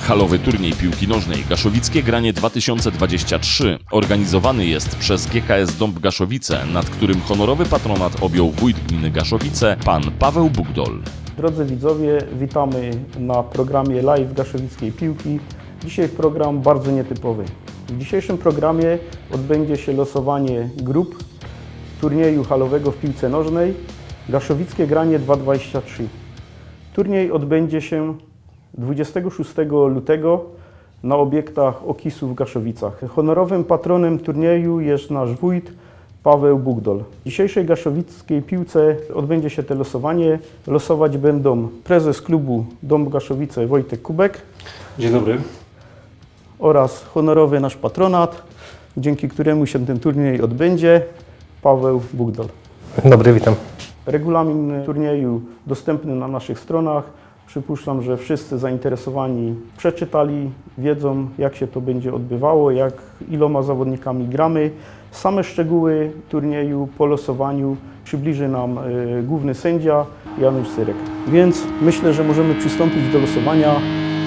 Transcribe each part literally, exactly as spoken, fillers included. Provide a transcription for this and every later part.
Halowy turniej piłki nożnej Gaszowickie Granie dwa tysiące dwadzieścia trzy organizowany jest przez G K S Dąb Gaszowice, nad którym honorowy patronat objął wójt gminy Gaszowice, pan Paweł Bugdol. Drodzy widzowie, witamy na programie Live Gaszowickiej Piłki. Dzisiaj program bardzo nietypowy. W dzisiejszym programie odbędzie się losowanie grup turnieju halowego w piłce nożnej Gaszowickie Granie dwa tysiące dwadzieścia trzy. Turniej odbędzie się dwudziestego szóstego lutego na obiektach Okisu w Gaszowicach. Honorowym patronem turnieju jest nasz wójt Paweł Bugdol. W dzisiejszej gaszowickiej piłce odbędzie się to losowanie. Losować będą prezes klubu Dąb Gaszowice Wojtek Kubek. Dzień dobry. Oraz honorowy nasz patronat, dzięki któremu się ten turniej odbędzie, Paweł Bugdol. Dzień dobry, witam. Regulamin turnieju dostępny na naszych stronach. Przypuszczam, że wszyscy zainteresowani przeczytali, wiedzą, jak się to będzie odbywało, jak iloma zawodnikami gramy. Same szczegóły turnieju po losowaniu przybliży nam y, główny sędzia Janusz Syrek. Więc myślę, że możemy przystąpić do losowania.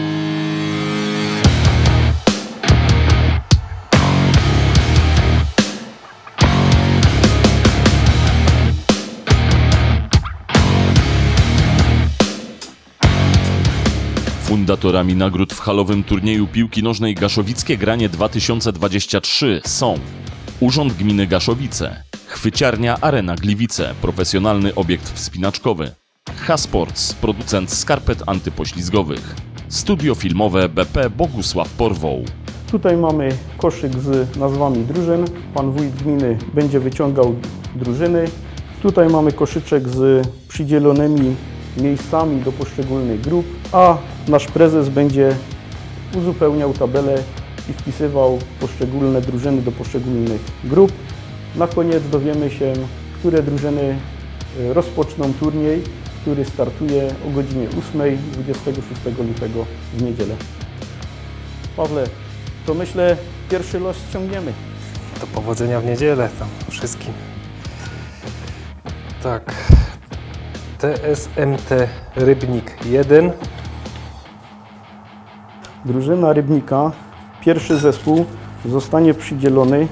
Fundatorami nagród w halowym turnieju piłki nożnej Gaszowickie Granie dwa tysiące dwadzieścia trzy są Urząd Gminy Gaszowice, Chwyciarnia Arena Gliwice, profesjonalny obiekt wspinaczkowy, H-Sports, producent skarpet antypoślizgowych, Studio Filmowe B P Bogusław Porwoł. Tutaj mamy koszyk z nazwami drużyn. Pan wójt gminy będzie wyciągał drużyny. Tutaj mamy koszyczek z przydzielonymi miejscami do poszczególnych grup, a nasz prezes będzie uzupełniał tabelę i wpisywał poszczególne drużyny do poszczególnych grup. Na koniec dowiemy się, które drużyny rozpoczną turniej, który startuje o godzinie ósmej dwudziestego szóstego lutego w niedzielę. Pawle, to myślę, pierwszy los ściągniemy. Do powodzenia w niedzielę tam wszystkim. Tak. T S M T Rybnik jeden. Drużyna Rybnika, pierwszy zespół, zostanie przydzielony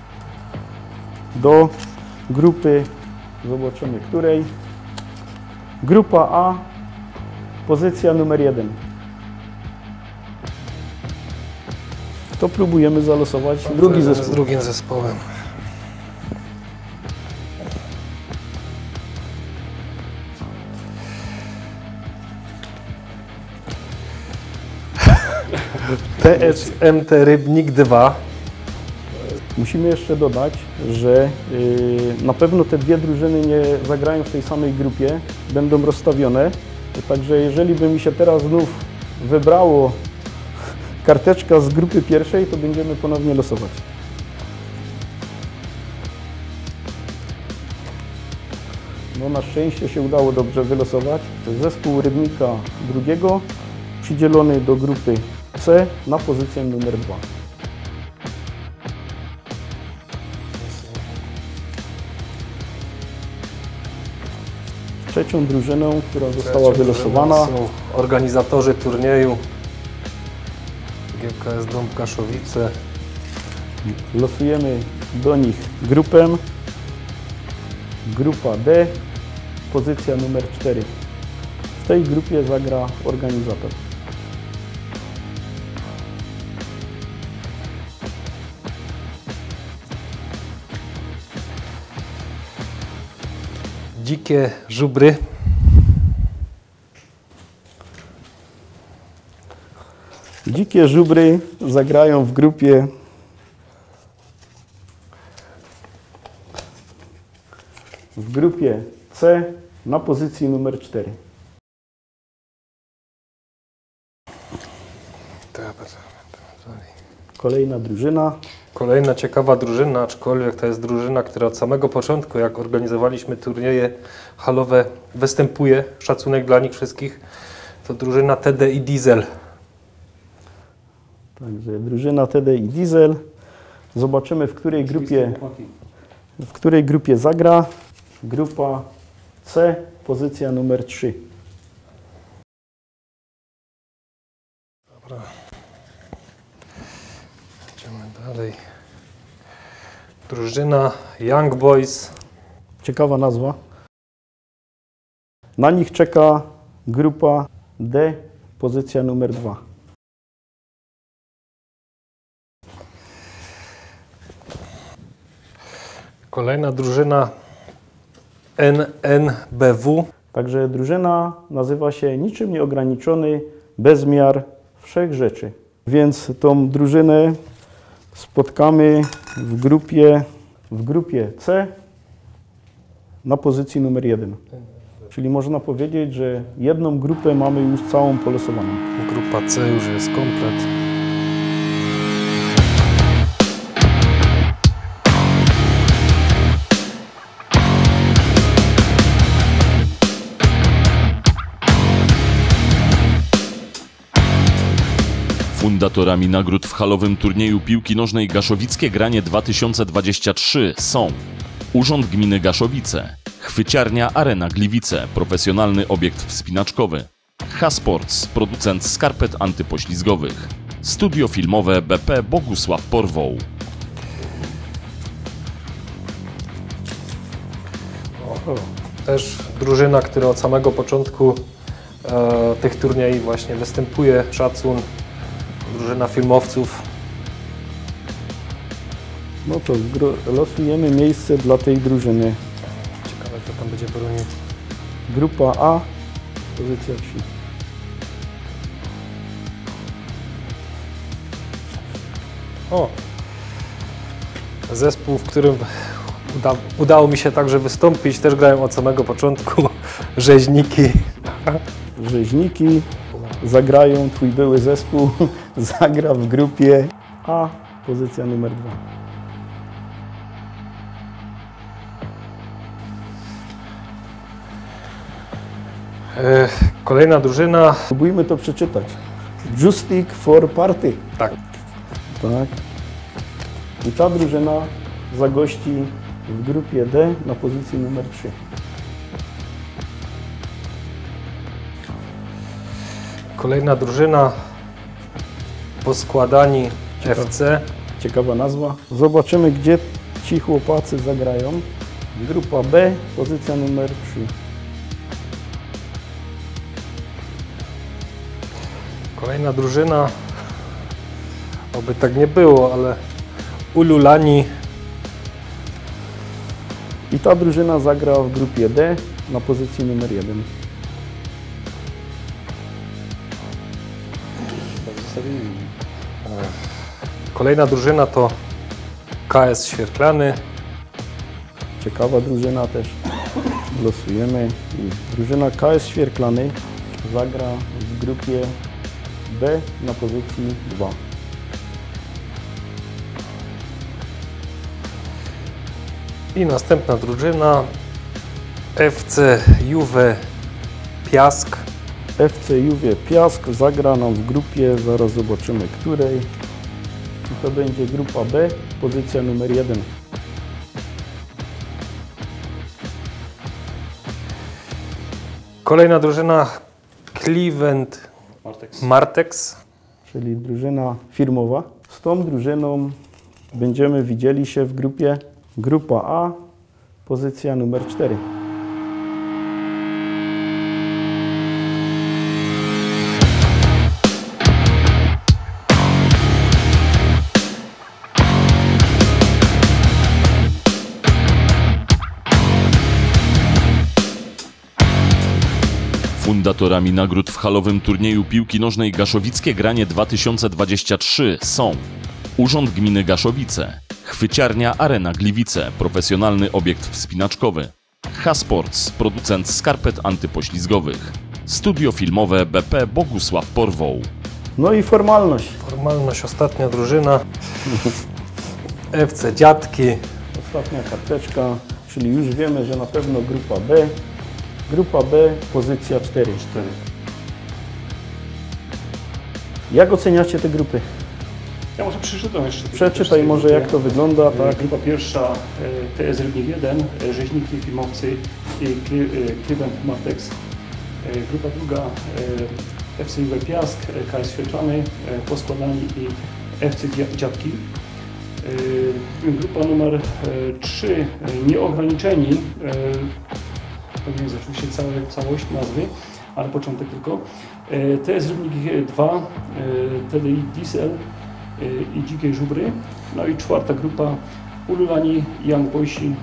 do grupy, zobaczymy której. Grupa A, pozycja numer jeden. To próbujemy zalosować drugi zespół. Z drugim zespołem. T S M T Rybnik dwa. Musimy jeszcze dodać, że yy, na pewno te dwie drużyny nie zagrają w tej samej grupie, będą rozstawione. Także jeżeli by mi się teraz znów wybrało karteczka z grupy pierwszej, to będziemy ponownie losować. No, na szczęście się udało dobrze wylosować. Zespół Rybnika drugiego przydzielony do grupy C na pozycję numer dwa. Trzecią drużyną, która została Trzecią wylosowana, są organizatorzy turnieju G K S Dąb Gaszowice. losujemy do nich grupę. Grupa D, pozycja numer cztery. W tej grupie zagra organizator. Dzikie Żubry. Dzikie Żubry zagrają w grupie w grupie C na pozycji numer cztery. Kolejna drużyna. Kolejna ciekawa drużyna, aczkolwiek to jest drużyna, która od samego początku, jak organizowaliśmy turnieje halowe, występuje. Szacunek dla nich wszystkich. To drużyna T D i Diesel. Także drużyna T D i Diesel. Zobaczymy, w której grupie, w której grupie zagra. Grupa C, pozycja numer trzy. Dobra. Idziemy dalej. Drużyna Young Boys. Ciekawa nazwa. Na nich czeka grupa D, pozycja numer dwa. Kolejna drużyna N N B W. Także drużyna nazywa się Niczym Nieograniczony Bezmiar Wszechrzeczy. Więc tą drużynę spotkamy w grupie, w grupie C na pozycji numer jeden. Czyli można powiedzieć, że jedną grupę mamy już całą polosowaną. Grupa C już jest komplet. Fundatorami nagród w halowym turnieju piłki nożnej Gaszowickie Granie dwa tysiące dwadzieścia trzy są Urząd Gminy Gaszowice, Chwyciarnia Arena Gliwice, profesjonalny obiekt wspinaczkowy, H-Sports, producent skarpet antypoślizgowych, Studio Filmowe B P Bogusław Porwoł. Też drużyna, która od samego początku e, tych turniejów właśnie występuje. Szacun. Drużyna filmowców. No to losujemy miejsce dla tej drużyny. Ciekawe, kto tam będzie bronił. Grupa A, pozycja trzy. O! Zespół, w którym uda, udało mi się także wystąpić. Też grałem od samego początku. Rzeźniki. Rzeźniki zagrają, twój były zespół zagra w grupie A, pozycja numer dwa. E, kolejna drużyna. Spróbujmy to przeczytać. Justic for Party. Tak. Tak. I ta drużyna zagości w grupie D na pozycji numer trzy. Kolejna drużyna. Poskładani F C. Ciekawa nazwa. Zobaczymy, gdzie ci chłopacy zagrają. Grupa B, pozycja numer trzy. Kolejna drużyna. Oby tak nie było, ale Ululani. I ta drużyna zagra w grupie D na pozycji numer jeden. Kolejna drużyna to K S Świerklany. Ciekawa drużyna też. Losujemy. I drużyna K S Świerklany zagra w grupie B na pozycji dwa. I następna drużyna F C Juve Piask. F C Juve Piask zagra nam w grupie, zaraz zobaczymy której. I to będzie grupa B, pozycja numer jeden. Kolejna drużyna Cleveland Martex. Martex. Czyli drużyna firmowa. Z tą drużyną będziemy widzieli się w grupie grupa A, pozycja numer cztery. Fundatorami nagród w halowym turnieju piłki nożnej Gaszowickie Granie dwa tysiące dwadzieścia trzy są Urząd Gminy Gaszowice, Chwyciarnia Arena Gliwice, profesjonalny obiekt wspinaczkowy, H-Sports, producent skarpet antypoślizgowych, Studio Filmowe B P Bogusław Porwoł. No i formalność. Formalność, ostatnia drużyna F C Dziadki. Ostatnia karteczka, czyli już wiemy, że na pewno grupa B. Grupa B, pozycja cztery. Jak oceniacie te grupy? Ja może przeczytam jeszcze. Przeczytaj może, jak to wygląda. Tak. Grupa pierwsza T S Rybnik jeden, Rzeźniki Filmowcy i Cleveland Martex. Grupa druga F C Juwel Piast, K S Świeczany, Poskładani i F C Dziadki. Grupa numer trzy, Nieograniczeni, to jest oczywiście całe, całość nazwy, ale początek tylko. T S Rybnik dwa, T D I Diesel i Dzikie Żubry. No i czwarta grupa, Ululani, Young Boysi,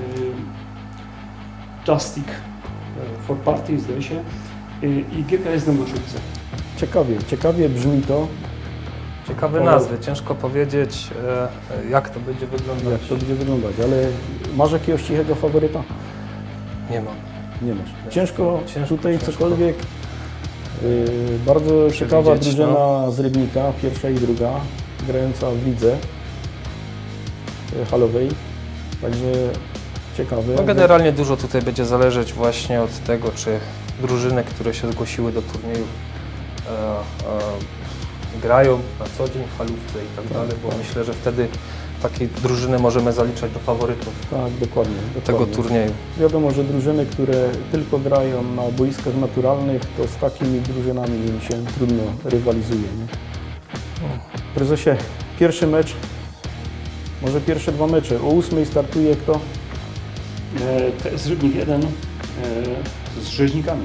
Justic for Party, zdaje się, i G K S Dęboszowice. Ciekawie, ciekawie brzmi to. Ciekawe nazwy, ciężko powiedzieć, jak to będzie wyglądać. Jak to będzie wyglądać, ale masz jakiegoś cichego faworyta? Nie mam. Nie masz. Ciężko, ciężko tutaj ciężko. cokolwiek. Yy, bardzo ciekawa drużyna no. z Rybnika, pierwsza i druga, grająca w lidze yy, halowej. Także ciekawe. No generalnie dużo tutaj będzie zależeć właśnie od tego, czy drużyny, które się zgłosiły do turnieju e, e, grają na co dzień w halówce i tak, tak dalej, bo tak. myślę, że wtedy takie drużyny możemy zaliczać do faworytów tak, dokładnie, tego dokładnie. turnieju. Wiadomo, że drużyny, które tylko grają na boiskach naturalnych, to z takimi drużynami im się trudno rywalizuje. Nie? Prezesie, pierwszy mecz, może pierwsze dwa mecze. O ósmej startuje kto? T S Rybnik jeden z Rzeźnikami.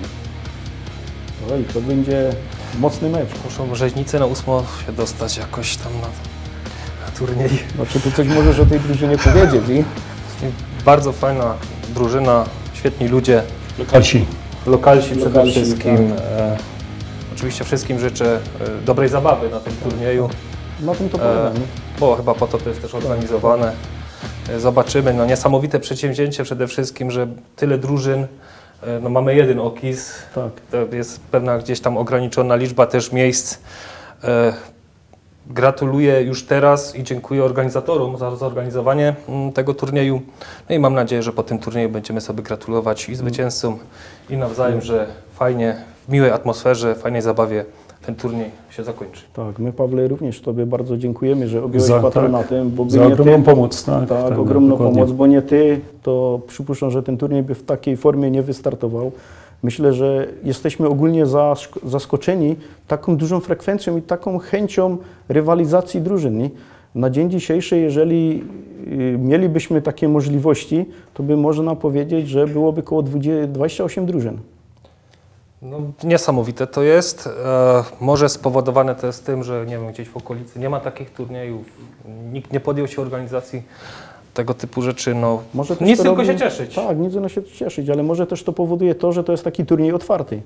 Oj, to będzie mocny mecz. Muszą rzeźnicy na ósmo się dostać jakoś tam na, na turniej. No, czy ty coś możesz o tej drużynie powiedzieć? I? Bardzo fajna drużyna, świetni ludzie. Lokalsi. Lokalsi przede Lokalsi, wszystkim. tak. E, oczywiście wszystkim życzę e, dobrej zabawy na tym turnieju. Na tym to polega, nie? Bo chyba po to to jest też organizowane. E, zobaczymy. No, niesamowite przedsięwzięcie przede wszystkim, że tyle drużyn. E, no, mamy jeden okis. Tak. To jest pewna gdzieś tam ograniczona liczba też miejsc. E, Gratuluję już teraz i dziękuję organizatorom za zorganizowanie tego turnieju. No i mam nadzieję, że po tym turnieju będziemy sobie gratulować i zwycięzcom, i nawzajem, że fajnie, w miłej atmosferze, fajnej zabawie ten turniej się zakończy. Tak, my Pawle również Tobie bardzo dziękujemy, że objąłeś Za- patronatem. Bo Za by nie ogromną ty, pomoc, tak? Tak, tak, ogromną dokładnie. pomoc, bo nie Ty, to przypuszczam, że ten turniej by w takiej formie nie wystartował. Myślę, że jesteśmy ogólnie zask- zaskoczeni taką dużą frekwencją i taką chęcią rywalizacji drużyn. Nie? Na dzień dzisiejszy, jeżeli y, mielibyśmy takie możliwości, to by można powiedzieć, że byłoby około dwadzieścia osiem drużyn. No, niesamowite to jest. E, może spowodowane to jest tym, że nie wiem, gdzieś w okolicy nie ma takich turniejów, nikt nie podjął się organizacji tego typu rzeczy. No, Może też nic to tylko robi- się cieszyć. Tak, nic tylko się cieszyć, ale może też to powoduje to, że to jest taki turniej otwarty.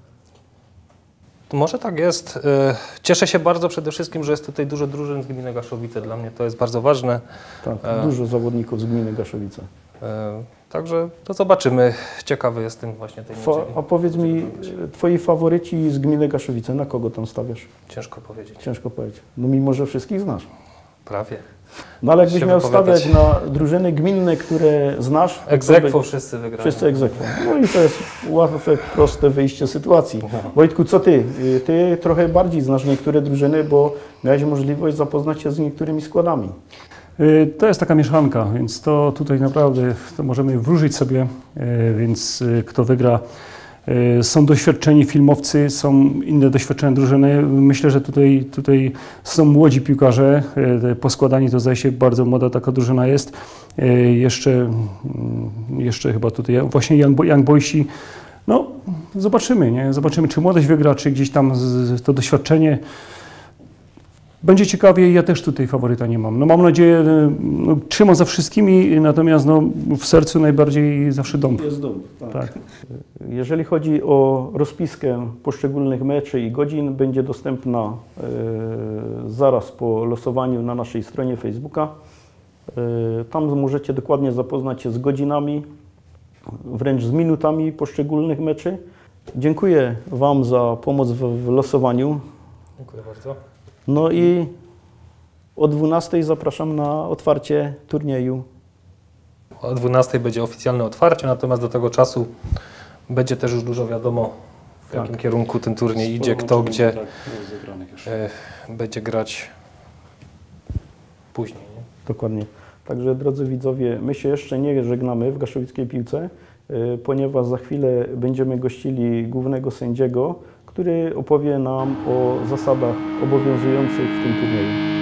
Może tak jest. E, Cieszę się bardzo przede wszystkim, że jest tutaj dużo drużyn z gminy Gaszowice. Dla mnie to jest bardzo ważne. Tak, E. dużo zawodników z gminy Gaszowice. E, Także to zobaczymy. Ciekawy jestem właśnie tej Fa- niedzieli. a powiedz mi, e, twoi faworyci z gminy Gaszowice, na kogo tam stawiasz? Ciężko powiedzieć. Ciężko powiedzieć. No mimo, że wszystkich znasz. Prawie. No ale jakbyś Się miał wypowiadać. stawiać na drużyny gminne, które znasz, to Egzekwo by- wszyscy wygrają. wszyscy egzekwo. No i to jest łatwe, proste wyjście z sytuacji. No. Wojtku, co ty? Y, Ty trochę bardziej znasz niektóre drużyny, bo miałeś możliwość zapoznać się z niektórymi składami. Y, To jest taka mieszanka, więc to tutaj naprawdę to możemy wróżyć sobie, y, więc y, kto wygra. Y, Są doświadczeni filmowcy, są inne doświadczone drużyny. Myślę, że tutaj, tutaj są młodzi piłkarze, y, te poskładani to zdaje się bardzo młoda taka drużyna jest. Y, Jeszcze, mm, jeszcze chyba tutaj właśnie Young, Bo- Young Boysi. No zobaczymy, nie? Zobaczymy, czy młodość wygra, czy gdzieś tam z, z to doświadczenie. Będzie ciekawie, ja też tutaj faworyta nie mam. No mam nadzieję, no, trzymam za wszystkimi, natomiast no, w sercu najbardziej zawsze dom. Jest dom. Tak. Jeżeli chodzi o rozpiskę poszczególnych meczy i godzin, będzie dostępna e, zaraz po losowaniu na naszej stronie Facebooka. E, tam możecie dokładnie zapoznać się z godzinami, wręcz z minutami poszczególnych meczy. Dziękuję Wam za pomoc w, w losowaniu. Dziękuję bardzo. No i o dwunastej zapraszam na otwarcie turnieju. O dwunastej będzie oficjalne otwarcie, natomiast do tego czasu będzie też już dużo wiadomo, w Tak. jakim kierunku ten turniej idzie, kto gdzie e, będzie grać później. Nie? Dokładnie. Także drodzy widzowie, my się jeszcze nie żegnamy w gaszowickiej piłce, y, ponieważ za chwilę będziemy gościli głównego sędziego, który opowie nam o zasadach obowiązujących w tym turnieju.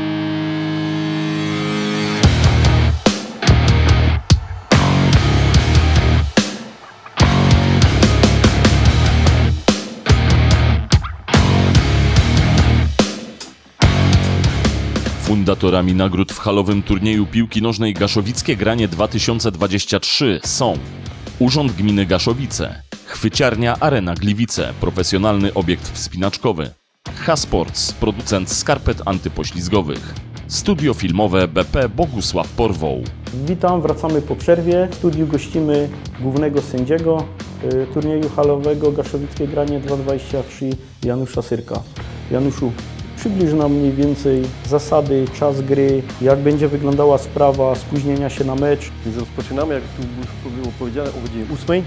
Fundatorami nagród w halowym turnieju piłki nożnej Gaszowickie Granie dwa tysiące dwadzieścia trzy są Urząd Gminy Gaszowice, Chwyciarnia Arena Gliwice, profesjonalny obiekt wspinaczkowy, H-Sports, producent skarpet antypoślizgowych, Studio Filmowe B P Bogusław Porwoł. Witam, wracamy po przerwie. W studiu gościmy głównego sędziego y, turnieju halowego Gaszowickie Granie dwa tysiące dwadzieścia trzy Janusza Syrka. Januszu, przybliż nam mniej więcej zasady, czas gry, jak będzie wyglądała sprawa spóźnienia się na mecz. Więc rozpoczynamy, jak tu było powiedziane, o godzinie ósmej.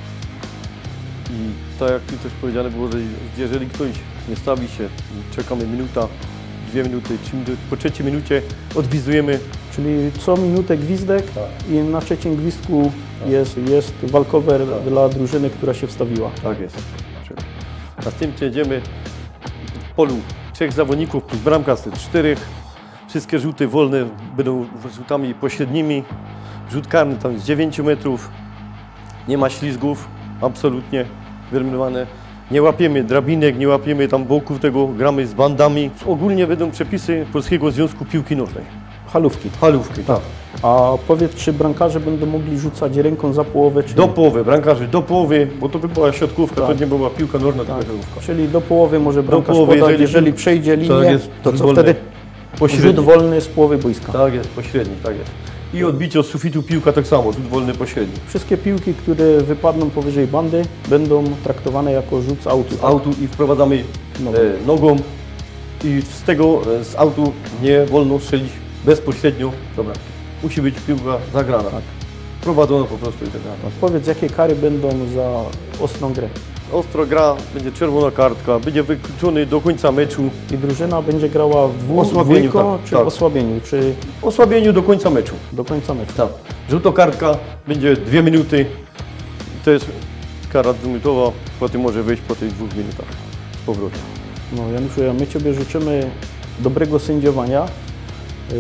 I tak jak tu też powiedziane było, że jeżeli ktoś nie stawi się, czekamy minuta, dwie minuty, trzy minuty, po trzeciej minucie odgwizdujemy. Czyli co minutę gwizdek Tak. i na trzecim gwizdku jest, jest walkover Tak. dla drużyny, która się wstawiła. Tak jest. Następnie jedziemy w polu trzech zawodników plus bramka z czterech. Wszystkie rzuty wolne będą rzutami pośrednimi. Rzut karny tam z dziewięciu metrów. Nie ma ślizgów, absolutnie wyeliminowane. Nie łapiemy drabinek, nie łapiemy tam boków tego, gramy z bandami. Ogólnie będą przepisy Polskiego Związku Piłki Nożnej. Halówki. Halówki, tak. A powiedz, czy bramkarze będą mogli rzucać ręką za połowę, czy Do nie? połowy, bramkarzy do połowy, bo to by była siatkówka, Tak. to nie była piłka nożna, Tak. tylko halówka. Czyli do połowy może bramkarz połowy, podać, jeżeli, jeżeli- przejdzie linię, tak jest, to co wolny. wtedy? Pośredni. Rzut wolny z połowy boiska. Tak jest, pośredni, tak jest. I odbicie od sufitu piłka tak samo, rzut wolny pośredni. Wszystkie piłki, które wypadną powyżej bandy, będą traktowane jako rzut z autu. Z autu i wprowadzamy Nogą. e, nogą i z tego, e, z autu nie wolno strzelić bezpośrednio do bramki. Musi być piłka zagrana. Tak. Prowadzona po prostu i zagrana. Powiedz, jakie kary będą za ostrą grę? Ostro gra, będzie czerwona kartka, będzie wykluczony do końca meczu. I drużyna będzie grała w dwóch, Osłabieniu, dwójko, tak, czy tak. w osłabieniu, czy Osłabieniu do końca meczu. do końca meczu? Tak. Żółtokartka będzie dwie minuty. To jest kara dwuminutowa, potem może wyjść po tych dwóch minutach z powrotem. No Januszu, my Ciebie życzymy dobrego sędziowania, yy,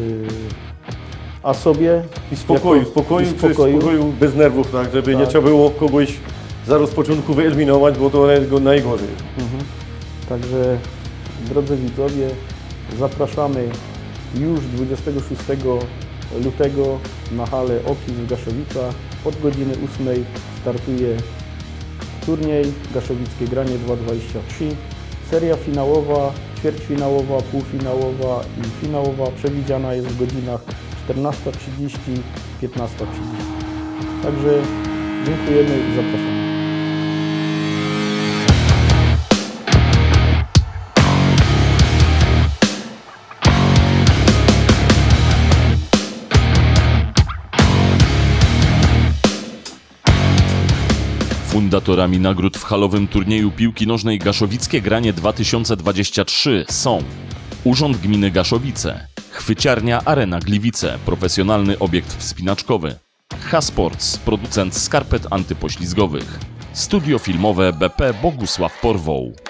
a sobie I spokoju, jako- spokoju, i spokoju. spokoju. spokoju, bez nerwów, tak, żeby nie Tak. trzeba było kogoś zaraz z początku wyeliminować, bo to najgo- najgorzej. Mhm. Także, drodzy widzowie, zapraszamy już dwudziestego szóstego lutego na halę Opis w Gaszowicach. Od godziny ósmej startuje turniej Gaszowickie Granie dwa tysiące dwadzieścia trzy. Seria finałowa, ćwierćfinałowa, półfinałowa i finałowa przewidziana jest w godzinach czternasta trzydzieści, piętnasta trzydzieści. Także dziękujemy i zapraszamy. Fundatorami nagród w halowym turnieju piłki nożnej Gaszowickie Granie dwa tysiące dwadzieścia trzy są Urząd Gminy Gaszowice, Chwyciarnia Arena Gliwice, profesjonalny obiekt wspinaczkowy, H-Sports, producent skarpet antypoślizgowych, Studio Filmowe B P Bogusław Porwoł.